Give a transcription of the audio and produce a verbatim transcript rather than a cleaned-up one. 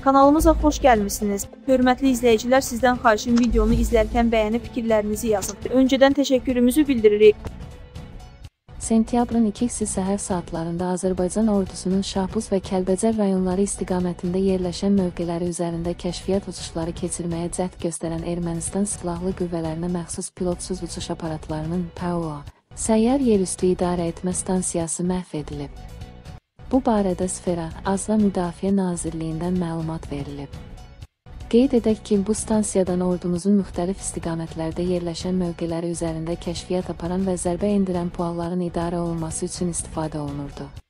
Kanalımıza xoş gəlmişsiniz. Hörmətli izləyicilər, sizdən xahişim videonu izlərkən bəyənib fikirlərinizi yazın. Öncədən təşəkkürümüzü bildiririk. Sentyabrın ikisi səhər saatlarında Azərbaycan ordusunun Şahbuz və Kəlbəcər rayonları istiqamətində yerləşən mövqeləri üzərində kəşfiyyat uçuşları keçirməyə cəhd göstərən Ermənistan Silahlı Qüvvələrinə məxsus pilotsuz uçuş aparatlarının P O A Səyyar Yerüstü İdarə Etmə Stansiyası məhv edilib. Bu barədə Sfera Azla Müdafiə Nazirliyindən məlumat verilib. Qeyd edək ki, bu stansiyadan ordumuzun müxtəlif istiqamətlərdə yerləşən mövqeləri üzərində kəşfiyyat aparan və zərbə endirən pualların idarə olunması üçün istifadə olunurdu.